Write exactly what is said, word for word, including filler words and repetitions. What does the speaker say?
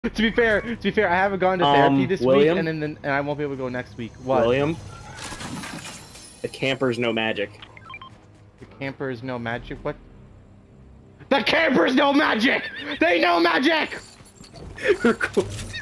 To be fair, to be fair, I haven't gone to Um, therapy this William? week, and then, then and I won't be able to go next week. What? William? The campers know magic. The campers know magic? What? The campers know magic! They know magic!